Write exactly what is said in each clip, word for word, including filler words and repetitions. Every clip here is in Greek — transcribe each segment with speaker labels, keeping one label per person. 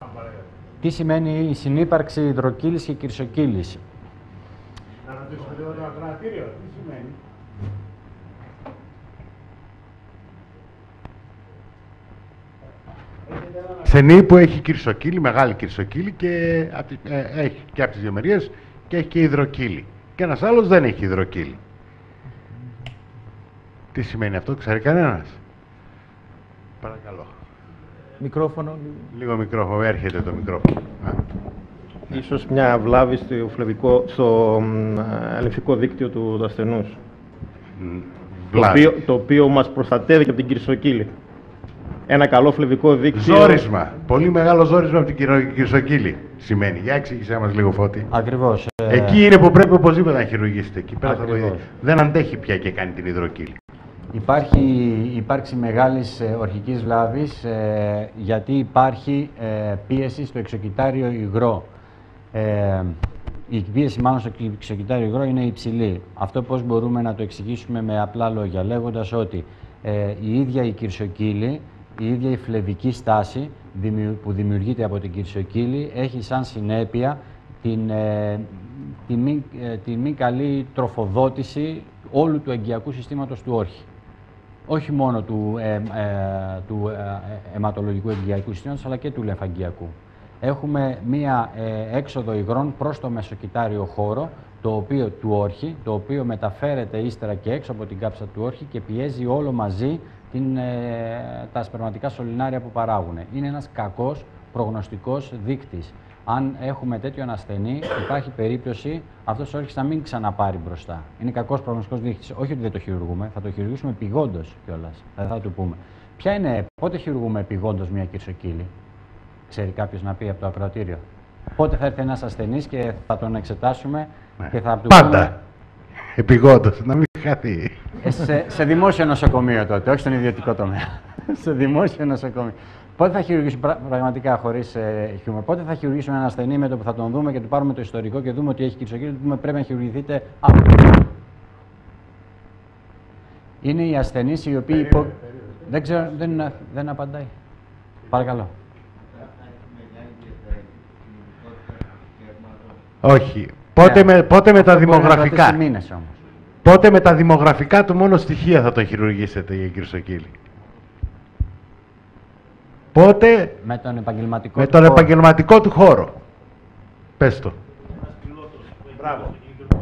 Speaker 1: Τι σημαίνει η συνύπαρξη υδροκύλης και κυρσοκύλης?
Speaker 2: Να ρωτήσουμε λίγο το ακροατήριο, τι σημαίνει?
Speaker 3: Ασθενή που έχει κυρσοκύλη, μεγάλη κυρσοκύλη και, ε, έχει και από τις δύο μεριές και έχει και υδροκύλη. Και ένας άλλος δεν έχει υδροκύλη. Τι σημαίνει αυτό, ξέρει κανένας? Παρακαλώ.
Speaker 4: Μικρόφωνο.
Speaker 3: Λίγο μικρόφωνο, έρχεται το μικρόφωνο. Α.
Speaker 4: Ίσως μια βλάβη στο, φλεβικό, στο λεμφικό δίκτυο του, του ασθενούς. Το οποίο, το οποίο μας προστατεύει και από την κυρσοκύλη. Ένα καλό φλεβικό δίκτυο.
Speaker 3: Ζόρισμα. Πολύ μεγάλο ζόρισμα από την κυρσοκύλη σημαίνει. Για εξήγησέ μας λίγο, Φώτη.
Speaker 1: Ακριβώς.
Speaker 3: Εκεί είναι που πρέπει οπωσδήποτε να χειρουργήσετε. Εκεί πέρα θα βοηθήσει. Δεν αντέχει πια και κάνει την υδροκύλη.
Speaker 1: Υπάρχει υπάρξη μεγάλης ε, ορχικής βλάβης ε, γιατί υπάρχει ε, πίεση στο εξοκυτάριο υγρό. Ε, η πίεση μάλλον στο εξοκυτάριο υγρό είναι υψηλή. Αυτό πώς μπορούμε να το εξηγήσουμε με απλά λόγια, λέγοντας ότι ε, η ίδια η κυρσοκύλη, η ίδια η φλεβική στάση που δημιουργείται από την κυρσοκύλη έχει σαν συνέπεια την, ε, τη, μη, ε, τη μη καλή τροφοδότηση όλου του εγκιακού συστήματος του όρχη. Όχι μόνο του, ε, ε, του ε, αιματολογικού εγκιακού συστήματος, αλλά και του λεμφαγκιακού. Έχουμε μία ε, έξοδο υγρών προς το μεσοκυτάριο χώρο, το οποίο, του όρχη, το οποίο μεταφέρεται ύστερα και έξω από την κάψα του όρχη και πιέζει όλο μαζί την, ε, τα σπερματικά σωληνάρια που παράγουν. Είναι ένας κακός προγνωστικός δείκτης. Αν έχουμε τέτοιον ασθενή, υπάρχει περίπτωση αυτός ο όρχης να μην ξαναπάρει μπροστά. Είναι κακός προγνωστικός δείκτης. Όχι ότι δεν το χειρουργούμε, θα το χειρουργήσουμε επειγόντως κιόλας. Δηλαδή θα του πούμε. Ποια είναι, πότε χειρουργούμε επειγόντως μια κυρσοκύλη? Ξέρει κάποιος να πει από το ακροατήριο? Πότε θα έρθει ένας ασθενής και θα τον εξετάσουμε
Speaker 3: ναι.
Speaker 1: και θα του
Speaker 3: Πάντα.
Speaker 1: πούμε...
Speaker 3: Επειγόντως, να μην χαθεί.
Speaker 1: Ε, σε, σε δημόσιο νοσοκομείο τότε, όχι στον ιδιωτικό τομέα. Σε δημόσιο νοσοκομείο. Πότε θα χειρουργήσουμε πραγματικά χωρίς ε, χιούμορ? Πότε θα χειρουργήσουμε έναν ασθενή με το που θα τον δούμε και του πάρουμε το ιστορικό και δούμε ότι έχει κυρσοκύλη και του πούμε πρέπει να χειρουργηθείτε αύριο? Είναι οι ασθενείς οι οποίοι... Υπο... Δεν ξέρω, δεν, δεν απαντάει. Παρακαλώ.
Speaker 3: Όχι. Πότε,
Speaker 1: ναι.
Speaker 3: με, πότε με τα δημογραφικά.
Speaker 1: Μήνες όμως.
Speaker 3: Πότε με τα δημογραφικά του μόνο στοιχεία θα τον χειρουργήσετε για κυρσοκύλη? Πότε
Speaker 1: με τον επαγγελματικό,
Speaker 3: με
Speaker 1: του,
Speaker 3: τον
Speaker 1: χώρο.
Speaker 3: επαγγελματικό του χώρο. Πες το.
Speaker 2: Μπράβο.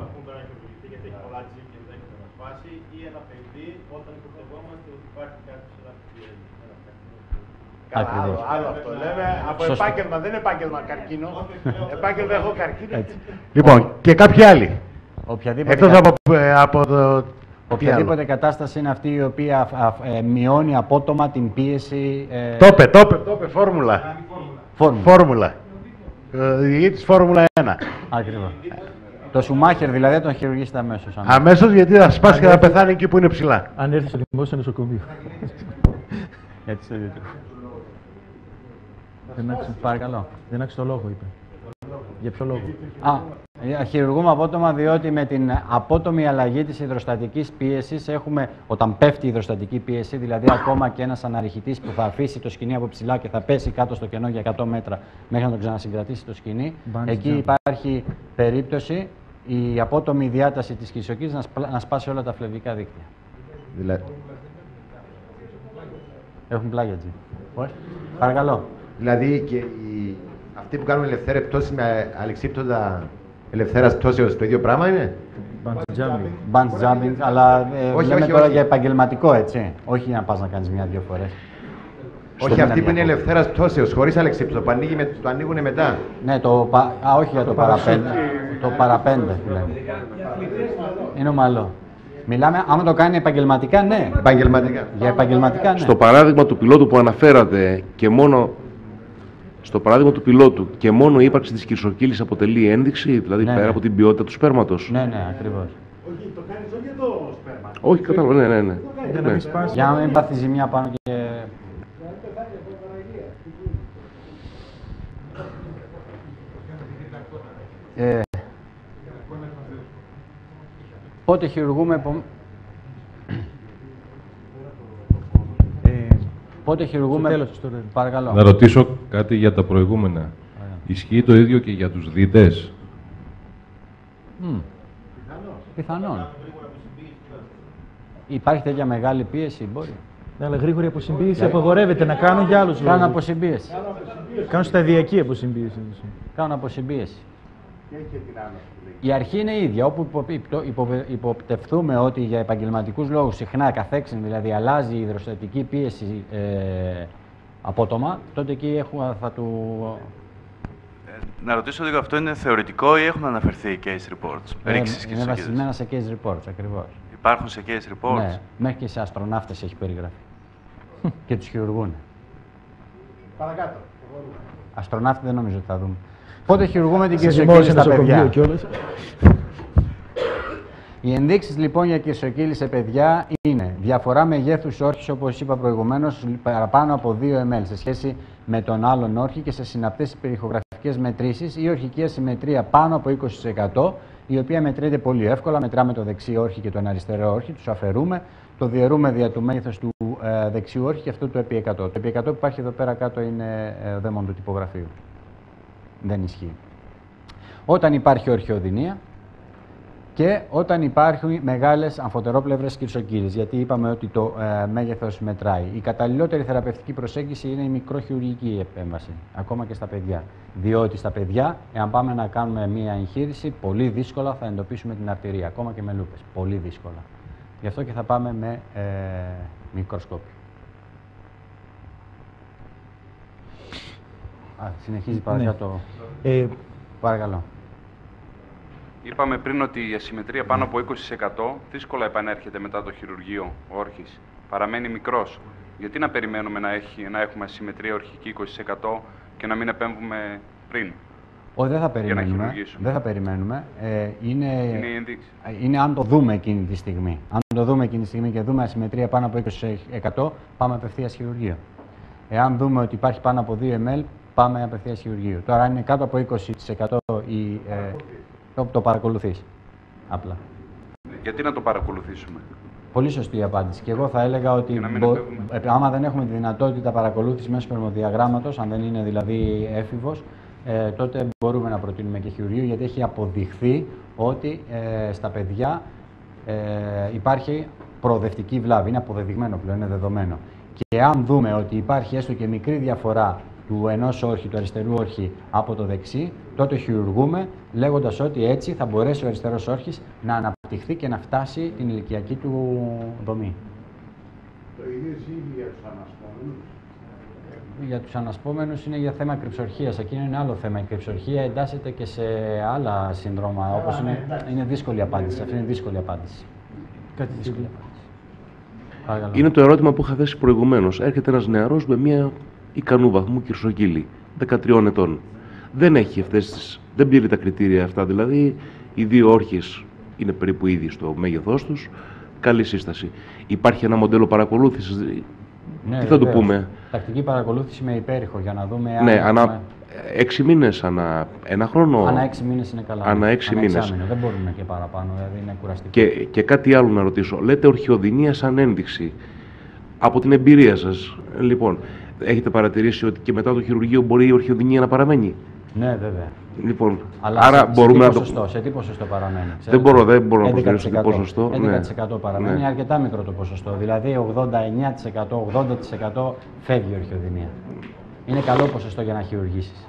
Speaker 1: Ακριβώς.
Speaker 2: Άλλο αυτό λέμε. Από
Speaker 1: Σωστό.
Speaker 2: επάγγελμα, δεν είναι επάγγελμα καρκίνο. Επάγγελμα έχω καρκίνο.
Speaker 1: Έτσι.
Speaker 3: Λοιπόν, και κάποιοι άλλοι.
Speaker 1: Οποιαδήποτε,
Speaker 3: Εκτός
Speaker 1: κα...
Speaker 3: από, ε, από το...
Speaker 1: Οποιαδήποτε κατάσταση είναι αυτή η οποία α, α, ε, μειώνει απότομα την πίεση... Ε...
Speaker 3: Τόπε, τόπε, τόπε, φόρμουλα.
Speaker 1: Φόρμουλα.
Speaker 3: Φόρμουλα. Ε, της Φόρμουλα ένα.
Speaker 1: Ακριβώς. Το Σουμάχερ δηλαδή τον χειρουργήσετε αμέσως.
Speaker 3: Αμέσως, αμέσως γιατί θα σπάσει και θα πεθάνει εκεί που είναι ψηλά.
Speaker 4: Αν έρθει στο δημόσιο νοσοκομείο.
Speaker 1: Γιατί στο ιδιωτικό.
Speaker 4: Δεν άκουσε.
Speaker 1: Παρακαλώ.
Speaker 4: Δεν άκουσε το λόγο, είπε. Για ποιο λόγο?
Speaker 1: Α, χειρουργούμε απότομα διότι με την απότομη αλλαγή της υδροστατικής πίεσης έχουμε, όταν πέφτει η υδροστατική πίεση, δηλαδή ακόμα και ένας αναρριχητής που θα αφήσει το σκοινί από ψηλά και θα πέσει κάτω στο κενό για εκατό μέτρα μέχρι να τον ξανασυγκρατήσει το σκοινί,
Speaker 4: Bunch
Speaker 1: εκεί
Speaker 4: jump.
Speaker 1: υπάρχει περίπτωση η απότομη διάταση της κυρσοκύλης να, σπλα, να σπάσει όλα τα φλεβικά δίκτυα.
Speaker 3: Δηλαδή,
Speaker 1: Έχουν πλάγια έτσι. Παρακαλώ.
Speaker 5: Δηλαδή και οι... αυτοί που κάνουν ελευθέρες πτώσεις με αλεξίπτωτα ελευθέρας πτώσεως το ίδιο πράγμα είναι?
Speaker 4: Bungee jumping.
Speaker 1: Bungee jumping, αλλά ε,
Speaker 5: όχι,
Speaker 1: λέμε
Speaker 5: όχι,
Speaker 1: τώρα
Speaker 5: όχι.
Speaker 1: για επαγγελματικό, έτσι. Όχι να πας να κάνεις μια-δυο φορές.
Speaker 5: Όχι, αυτοί που είναι ελευθέρας πτώσεως, χωρίς αλεξίπτωτο, που ανοίγει με... το ανοίγουν μετά.
Speaker 1: Ναι, το πα... Α, όχι για το, το παραπέντε. Το παραπέντε που λέμε. Είναι ομαλό. Μιλάμε, άμα το κάνει επαγγελματικά, ναι.
Speaker 5: Επαγγελματικά.
Speaker 1: Για επαγγελματικά, ναι.
Speaker 6: Στο παράδειγμα του πιλότου που αναφέρατε και μόνο... Στο παράδειγμα του πιλότου και μόνο η ύπαρξη της κυρσοκύλης αποτελεί ένδειξη, δηλαδή
Speaker 1: ναι,
Speaker 6: πέρα
Speaker 1: ναι.
Speaker 6: από την ποιότητα του σπέρματος.
Speaker 1: Ναι, ναι, ακριβώς.
Speaker 2: Όχι, το κάνεις όχι για το σπέρμα.
Speaker 6: Όχι, κατάλαβα, ναι, ναι, ναι.
Speaker 4: Για να
Speaker 6: ναι.
Speaker 4: μην σπάσει.
Speaker 1: Για να μην πάθει ζημιά πάνω και... Ε, πότε χειρουργούμε...
Speaker 4: Ε,
Speaker 1: Πότε χειρουργούμε...
Speaker 7: τέλος, στο...
Speaker 1: Παρακαλώ.
Speaker 8: Να ρωτήσω κάτι για τα προηγούμενα. Yeah. Ισχύει το ίδιο και για τους δίτες?
Speaker 1: Mm. Πιθανόν. Υπάρχει τέτοια μεγάλη πίεση, μπορεί.
Speaker 7: Ναι, αλλά γρήγορη αποσυμπίεση απαγορεύεται να κάνουν για άλλους λόγους.
Speaker 1: Κάνουν αποσυμπίεση.
Speaker 7: Κάνουν σταδιακή αποσυμπίεση.
Speaker 1: Κάνουν αποσυμπίεση. Η αρχή είναι η ίδια. Όπου υποπτευθούμε ότι για επαγγελματικούς λόγους συχνά καθέξιν, δηλαδή αλλάζει η υδροστατική πίεση ε, απότομα, τότε εκεί έχουμε, θα του...
Speaker 9: Ε, να ρωτήσω λίγο, αυτό είναι θεωρητικό ή έχουν αναφερθεί case reports?
Speaker 1: Ε, είναι βασισμένα σε case reports, ακριβώς.
Speaker 9: Υπάρχουν σε case reports?
Speaker 1: Ναι, μέχρι και σε αστροναύτες έχει περιγραφεί. Και τους χειρουργούν.
Speaker 2: Παρακάτω.
Speaker 1: Αστροναύτη δεν νομίζω ότι θα δούμε. Πότε χειρουργούμε την κυρσοκύλη στα παιδιά? Οι ενδείξεις λοιπόν για κυρσοκύλη σε παιδιά είναι διαφορά μεγέθους όρχης, όπως είπα προηγουμένως, παραπάνω από δύο μιλιλίτρα σε σχέση με τον άλλον όρχη και σε συναπτές περιχογραφικές μετρήσεις, ή ορχική ασυμμετρία πάνω από είκοσι τοις εκατό, η οποία μετρείται πολύ εύκολα. Μετράμε το δεξί όρχη και τον αριστερό όρχη, τους αφαιρούμε, το διαιρούμε δια του μέγεθος του ε, δεξιού όρχη και αυτού του επί εκατό. Το επί εκατό που υπάρχει εδώ πέρα κάτω είναι ε, δαίμον του τυπογραφείου. Δεν ισχύει. Όταν υπάρχει ορχιοδυνία και όταν υπάρχουν μεγάλες αμφωτερόπλευρες κυρσοκύλης, γιατί είπαμε ότι το ε, μέγεθος μετράει. Η καταλληλότερη θεραπευτική προσέγγιση είναι η μικροχειρουργική επέμβαση, ακόμα και στα παιδιά. Διότι στα παιδιά, εάν πάμε να κάνουμε μία εγχείρηση, πολύ δύσκολα θα εντοπίσουμε την αρτηρία, ακόμα και με λούπες. Πολύ δύσκολα. Γι' αυτό και θα πάμε με ε, μικροσκόπιο. Α, συνεχίζει παρακάτω. Ναι. Ε, Παρακαλώ.
Speaker 10: Είπαμε πριν ότι η ασυμμετρία πάνω από είκοσι τοις εκατό δύσκολα επανέρχεται μετά το χειρουργείο όρχης. Παραμένει μικρός. Γιατί να περιμένουμε να, έχει, να έχουμε ασυμμετρία ορχική είκοσι τοις εκατό και να μην επέμβουμε πριν?
Speaker 1: Όχι, δεν θα περιμένουμε. Δεν θα περιμένουμε. Ε, είναι,
Speaker 10: είναι η ενδείξη.
Speaker 1: Είναι αν το δούμε εκείνη τη στιγμή. Αν το δούμε εκείνη τη στιγμή και δούμε ασυμμετρία πάνω από είκοσι τοις εκατό, πάμε απευθείας χειρουργείο. Εάν δούμε ότι υπάρχει πάνω από δύο μιλιλίτρα, πάμε απευθείας χειρουργείο. Τώρα, αν είναι κάτω από είκοσι τοις εκατό η, ε, το, το παρακολουθείς. Απλά.
Speaker 10: Γιατί να το παρακολουθήσουμε?
Speaker 1: Πολύ σωστή η απάντηση. Και εγώ θα έλεγα ότι μπο... άμα δεν έχουμε τη δυνατότητα παρακολούθησης μέσω σπερμοδιαγράμματος, αν δεν είναι δηλαδή έφηβος, ε, τότε μπορούμε να προτείνουμε και χειρουργείο, γιατί έχει αποδειχθεί ότι ε, στα παιδιά ε, υπάρχει προοδευτική βλάβη. Είναι αποδεδειγμένο πλέον, είναι δεδομένο. Και αν δούμε ότι υπάρχει έστω και μικρή διαφορά του ενός όρχη, του αριστερού όρχη από το δεξί, τότε χειρουργούμε, λέγοντας ότι έτσι θα μπορέσει ο αριστερός όρχης να αναπτυχθεί και να φτάσει την ηλικιακή του δομή.
Speaker 2: Το ίδιο ισχύει για τους ανασπόμενους?
Speaker 1: Για τους ανασπόμενους είναι για θέμα κρυψορχίας. Εκείνο είναι άλλο θέμα. Η κρυψορχία εντάσσεται και σε άλλα σύνδρομα, όπως είναι, είναι δύσκολη απάντηση. Αυτή είναι δύσκολη απάντηση. Κάτι δύσκολη απάντηση.
Speaker 6: Είναι το ερώτημα που είχα θέσει προηγουμένως. Έρχεται ένας νεαρός με μια ικανού βαθμού κυρσοκύλη, δεκατριών ετών. Δεν έχει αυτές τις, δεν πλήρει τα κριτήρια αυτά, δηλαδή οι δύο όρχες είναι περίπου ήδη στο μέγεθός τους, καλή σύσταση. Υπάρχει ένα μοντέλο παρακολούθησης,
Speaker 1: ναι,
Speaker 6: τι θα το πούμε?
Speaker 1: Τακτική παρακολούθηση με υπέρηχο, για να δούμε αν...
Speaker 6: Ναι,
Speaker 1: έχουμε...
Speaker 6: ανά έξι μήνες, ανά ένα χρόνο.
Speaker 1: Ανά έξι μήνες είναι καλά.
Speaker 6: Ανά έξι
Speaker 1: ανά
Speaker 6: μήνες.
Speaker 1: Δεν μπορούμε και παραπάνω, δηλαδή είναι κουραστικό.
Speaker 6: Και, και κάτι άλλο να ρωτήσω. Λέτε ορχιοδυνία σαν ένδειξη. Από την εμπειρία σας, λοιπόν, έχετε παρατηρήσει ότι και μετά το χειρουργείο μπορεί η ορχιοδυνία να παραμένει?
Speaker 1: Ναι, βέβαια.
Speaker 6: Λοιπόν,
Speaker 1: αλλά
Speaker 6: άρα
Speaker 1: σε,
Speaker 6: μπορούμε
Speaker 1: σε,
Speaker 6: να
Speaker 1: ποσοστό,
Speaker 6: το...
Speaker 1: σε τι ποσοστό παραμένει?
Speaker 6: Δεν μπορώ, δεν μπορώ να προσδιορίσω τι ποσοστό.
Speaker 1: έντεκα τοις εκατό παραμένει, είναι αρκετά μικρό το ποσοστό. Δηλαδή ογδόντα εννέα τοις εκατό, ογδόντα τοις εκατό φεύγει η ορχιοδυνία. Είναι καλό ποσοστό για να χειρουργήσεις.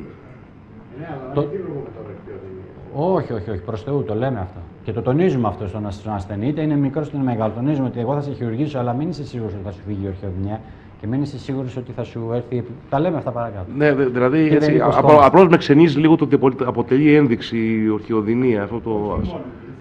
Speaker 2: Ναι, αλλά
Speaker 1: το...
Speaker 2: δεν χειρουργούμε το ορχιοδυνία.
Speaker 1: Όχι, όχι, όχι, προς Θεού, το λέμε αυτό. Και το τονίζουμε αυτό στον ασθενή, είτε είναι μικρό είτε είναι μεγάλο. Τονίζουμε ότι εγώ θα σε χειρουργήσω, αλλά μην είσαι σίγουρος ότι θα σου φύγει η ορχιοδυνία και μην είσαι σίγουρος ότι θα σου έρθει. Τα λέμε αυτά παρακάτω.
Speaker 6: Ναι, δηλαδή έτσι, απλώς με ξενίζει λίγο το ότι αποτελεί ένδειξη η ορχιοδυνία. Αυτό το...
Speaker 2: Όχι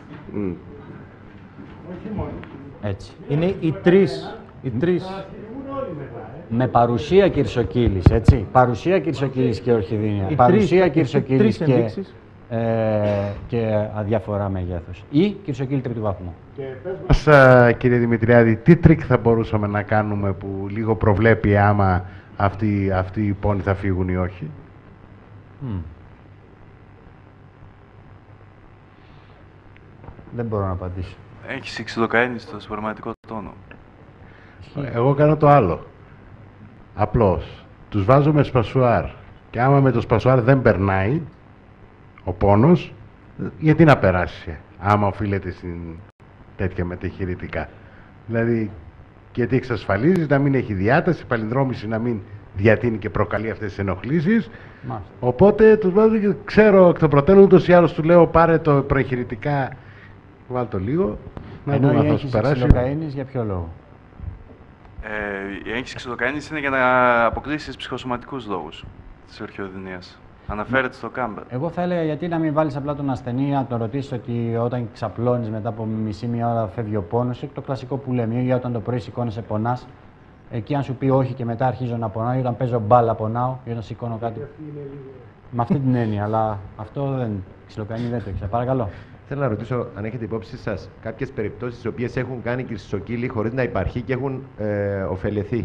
Speaker 2: μόνο.
Speaker 1: Έτσι.
Speaker 7: Είναι οι τρεις. Οι τρεις.
Speaker 1: Με παρουσία κυρσοκύλης, έτσι. Παρουσία κυρσοκύλης και ορχιδίνια.
Speaker 7: Οι
Speaker 1: παρουσία
Speaker 7: τρεις,
Speaker 1: κυρσοκύλης
Speaker 7: τρεις
Speaker 1: και, ε, και αδιαφορά μεγέθους. Ή κυρσοκύλη τρίτου βαθμού.
Speaker 3: Και πες μας, α, κύριε Δημητριάδη, τι τρίκ θα μπορούσαμε να κάνουμε που λίγο προβλέπει άμα αυτοί, αυτοί οι πόνοι θα φύγουν ή όχι?
Speaker 1: Mm. Δεν μπορώ να απαντήσω.
Speaker 9: Έχεις εξειδοκαένει στο σπερματικό τόνο.
Speaker 3: Εγώ κάνω το άλλο. Απλώς τους βάζω με σπασουάρ και άμα με το σπασουάρ δεν περνάει ο πόνος, γιατί να περάσει άμα οφείλεται στην τέτοια μετεχειρητικά. Δηλαδή, γιατί εξασφαλίζει να μην έχει διάταση, η παλινδρόμηση να μην διατείνει και προκαλεί αυτές τις ενοχλήσεις.
Speaker 1: Μάλιστα.
Speaker 3: Οπότε τους βάζω και ξέρω εκ των προτέρων, ούτως ή άλλως του λέω πάρε το προεγχειρητικά, βάλ το λίγο, να
Speaker 1: Ενώ
Speaker 3: δούμε
Speaker 1: η
Speaker 3: αν θα σου
Speaker 1: έγχυση
Speaker 3: περάσει.
Speaker 1: ξυλοκαΐνης για ποιο λόγο?
Speaker 9: Ε, η έγχυση ξυλοκαΐνης είναι για να αποκλείσεις ψυχοσωματικούς λόγους της ορχιοδυνίας. Αναφέρεται στο Κάμπερ.
Speaker 1: Εγώ θα έλεγα γιατί να μην βάλεις απλά τον ασθενή, να τον ρωτήσεις ότι όταν ξαπλώνεις μετά από μισή μία ώρα φεύγει ο πόνος, το κλασικό που λέμε, ή όταν το πρωί σηκώνεσαι πονάς. Εκεί αν σου πει όχι και μετά αρχίζω να πονάω, ή όταν παίζω μπάλα πονάω, ή όταν σηκώνω κάτι. Με αυτή την έννοια, αλλά αυτό δεν. Ξυλοκαΐνη δεν το ήξερα. Παρακαλώ.
Speaker 5: Θέλω να ρωτήσω αν έχετε υπόψη σας κάποιες περιπτώσεις οι οποίες έχουν κάνει κυρσοκύλι χωρίς να υπάρχει και έχουν ε, ωφεληθεί.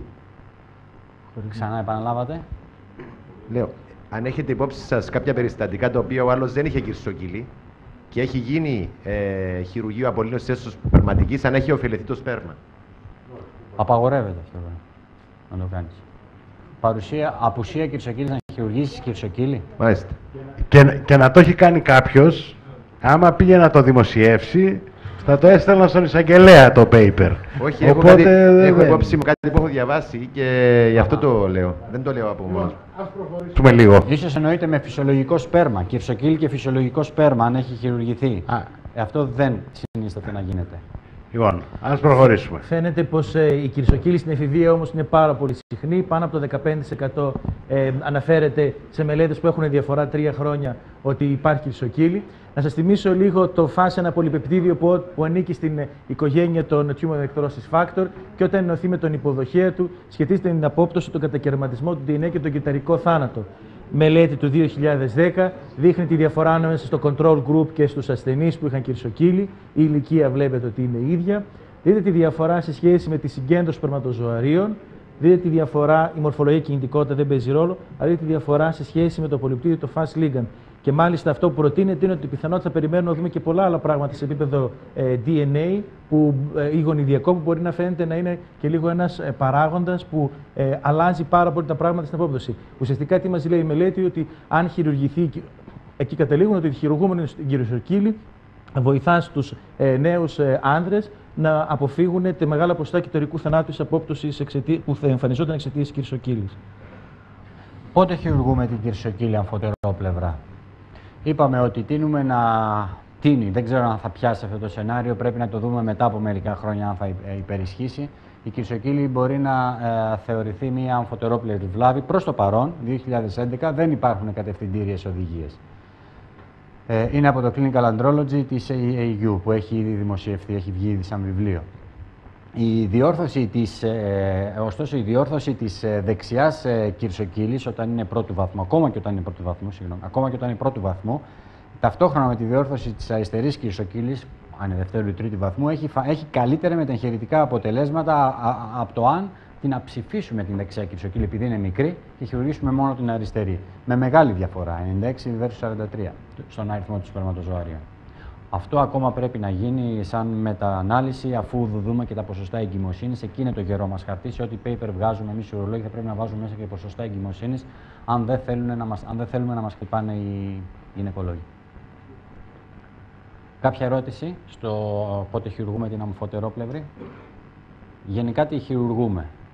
Speaker 1: Ξανά επαναλάβατε.
Speaker 5: Λέω, αν έχετε υπόψη σας κάποια περιστατικά τα οποία ο άλλος δεν είχε κυρσοκύλι και έχει γίνει ε, χειρουργείο απολύνωσης έσως σπερματικής, αν έχει ωφεληθεί το σπέρμα.
Speaker 1: Απαγορεύεται αυτό να το κάνεις. Παρουσία, απουσία κυρσοκύλης να χειρουργήσεις κυρσοκύλι.
Speaker 5: Μάλιστα.
Speaker 3: Και, και να το έχει κάνει κάποιος, άμα πήγε να το δημοσιεύσει, θα το έστελνα στον εισαγγελέα το paper.
Speaker 5: Όχι, έχω,
Speaker 3: Οπότε,
Speaker 5: κάτι,
Speaker 3: δε,
Speaker 5: έχω
Speaker 3: δε.
Speaker 5: υπόψη μου κάτι που έχω διαβάσει και γι' αυτό το λέω. Δεν το λέω από μόνος μου.
Speaker 2: Ας προχωρήσουμε.
Speaker 3: Πούμε λίγο.
Speaker 1: Ίσως εννοείται με φυσιολογικό σπέρμα. Κυρσοκύλι και φυσιολογικό σπέρμα, αν έχει χειρουργηθεί.
Speaker 3: Α.
Speaker 1: Ε, αυτό δεν συνίσταται να γίνεται.
Speaker 3: Λοιπόν, ας προχωρήσουμε.
Speaker 7: Φαίνεται πως ε, η κυρσοκύλη στην εφηβεία όμως είναι πάρα πολύ συχνή. Πάνω από το δεκαπέντε τοις εκατό ε, αναφέρεται σε μελέτες που έχουν διαφορά τρία χρόνια ότι υπάρχει κυρσοκύλη. Να σας θυμίσω λίγο το φας ένα πολυπεπτίδιο που, που ανήκει στην ε, οικογένεια των tumor necrosis factor και όταν ενωθεί με τον υποδοχέα του σχετίζεται με την απόπτωση, τον κατακαιρματισμό του ντι εν έι και τον κυταρικό θάνατο. Μελέτη του δύο χιλιάδες δέκα δείχνει τη διαφορά ανάμεσα στο control group και στους ασθενείς που είχαν κυρσοκύλη. Η ηλικία βλέπετε ότι είναι ίδια. Δείτε τη διαφορά σε σχέση με τη συγκέντρωση σπερματοζωαρίων. Δείτε τη διαφορά, η μορφολογία κινητικότητα δεν παίζει ρόλο, αλλά δείτε τη διαφορά σε σχέση με το πολυπτήριο, το fast ligand. Και μάλιστα αυτό που προτείνεται είναι ότι πιθανότητα περιμένουμε να δούμε και πολλά άλλα πράγματα σε επίπεδο ε, ντι εν έι που, ε, ή γονιδιακό που μπορεί να φαίνεται να είναι και λίγο ένας ε, παράγοντας που ε, αλλάζει πάρα πολύ τα πράγματα στην απόπτωση. Ουσιαστικά τι μας λέει η μελέτη, ότι αν χειρουργηθεί, εκεί καταλήγουν ότι χειρουργούμενοι στην κυρσοκύλη βοηθά στους ε, νέους ε, άνδρες να αποφύγουν τη μεγάλα ποσοστά κυταρικού θανάτου της απόπτωσης που θα εμφανιζόταν εξαιτίας της κυρσοκύλης.
Speaker 1: Πότε χειρουργούμε την κυρσοκύλη αμφωτερόπλευρα? Είπαμε ότι τίνουμε να τίνει. Δεν ξέρω αν θα πιάσει αυτό το σενάριο. Πρέπει να το δούμε μετά από μερικά χρόνια αν θα υπερισχύσει. Η κυρσοκύλη μπορεί να ε, θεωρηθεί μια αμφωτερόπλευρη βλάβη. Προς το παρόν, δύο χιλιάδες έντεκα, δεν υπάρχουν κατευθυντήριες οδηγίες. Ε, είναι από το Clinical Andrology της έι έι γιου που έχει ήδη δημοσιευθεί, έχει βγει ήδη σαν βιβλίο. Η διόρθωση της, ε, ωστόσο, η διόρθωση της ε, δεξιάς ε, κυρσοκύλης όταν είναι πρώτου βαθμού, ακόμα και όταν είναι πρώτου βαθμού, συγγνώμη, ακόμα και όταν είναι πρώτου βαθμού, ταυτόχρονα με τη διόρθωση της αριστερής κυρσοκύλης, αν είναι δευτέρου ή τρίτου βαθμού, έχει, έχει καλύτερα μεταγχειρητικά αποτελέσματα από το αν την αψηφίσουμε την δεξιά κυρσοκύλη επειδή είναι μικρή και χειρουργήσουμε μόνο την αριστερή. Με μεγάλη διαφορά, ενενήντα έξι versus σαράντα τρία στον αριθμό του σπερματοζωαρίων. Αυτό ακόμα πρέπει να γίνει σαν μεταανάλυση αφού δούμε και τα ποσοστά εγκυμοσύνης. Εκεί είναι το γερό μας χαρτί. Σε ό,τι paper βγάζουμε εμείς οι ουρολόγοι θα πρέπει να βάζουμε μέσα και ποσοστά εγκυμοσύνης αν δεν, θέλουν να μας, αν δεν θέλουμε να μας χτυπάνε οι γυναικολόγοι. Κάποια ερώτηση στο πότε χειρουργούμε την αμφωτερόπλευρη? Γενικά τι χειρουργούμε?